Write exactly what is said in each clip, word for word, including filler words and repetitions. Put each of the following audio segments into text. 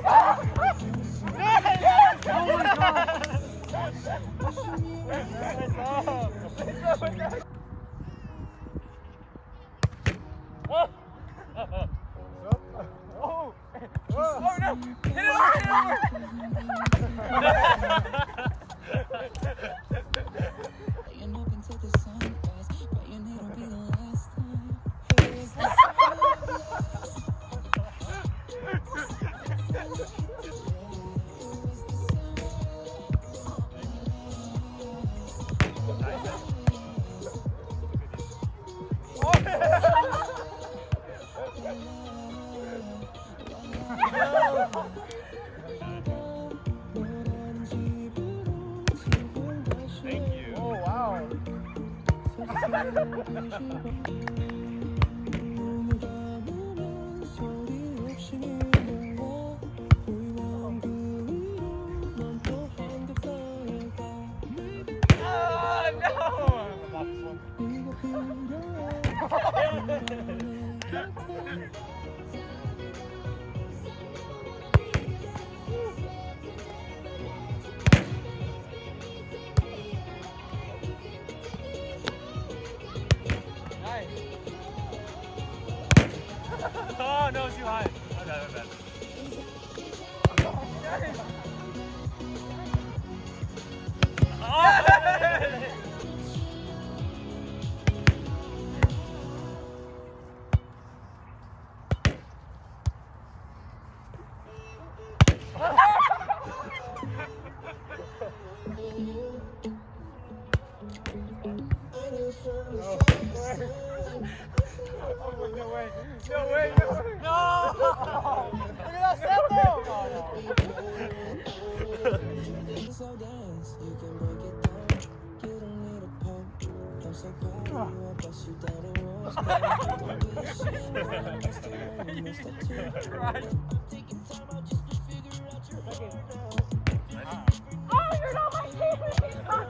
Oh no, it's too high. My bad, my bad. No way! No way! No! No! Look at that sample! Oh, no. Oh, you're not my favorite!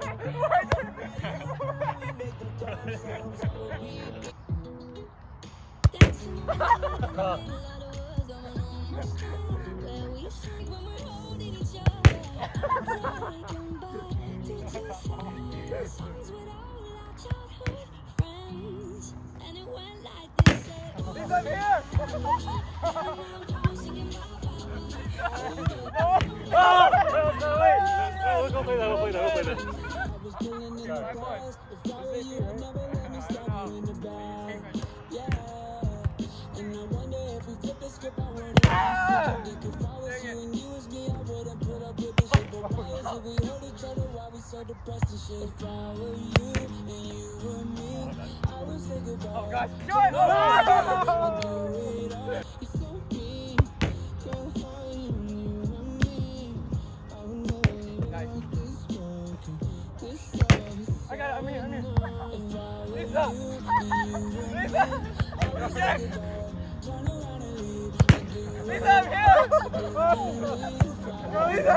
Please, I'm here! Oh! No, no, wait! No, we'll go play that, we'll play that, we'll play that. Oh gosh, joy! Oh! Nice. I got it, I'm here, I'm here. Lisa! Lisa! Yes! Lisa, I'm here! Go, Lisa!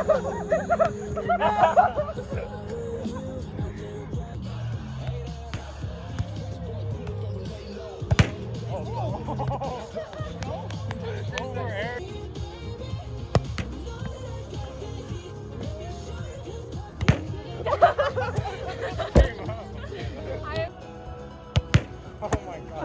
Oh my god.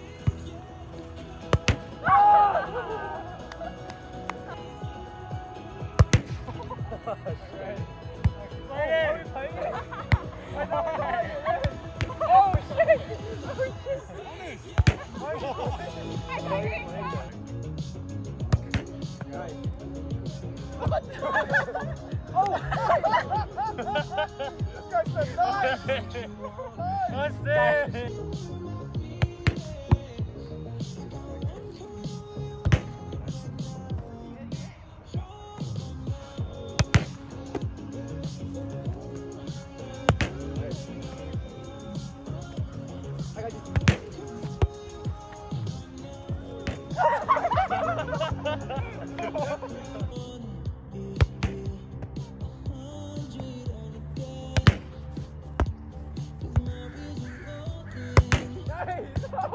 Oh shit! Oh! This guy's so nice! That's it! I got you.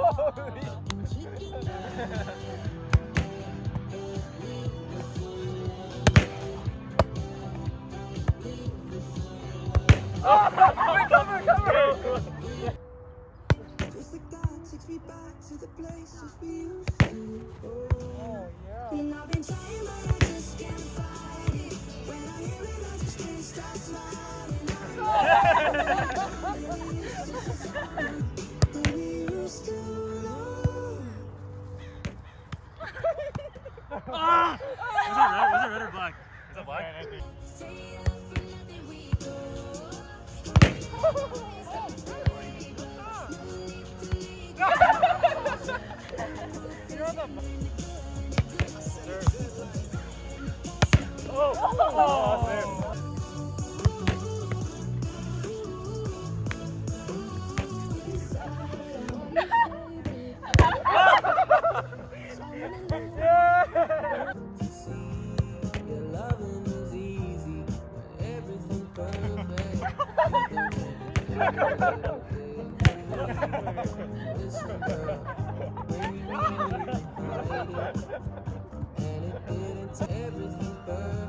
Nice! Wait, cover, cover. Just like that takes me back to the places we used to. Oh, yeah. And I've been trying, but I just can't fight it. When I hear it, I just can't stop smiling. We used to know. Ah! Was that red? Was that red or black? Is that black? Stay up for nothing we go. You're on the. Oh, oh, there. Your loving is easy, everything perfect. Listen, girl, when we made it, and it didn't everything perfect.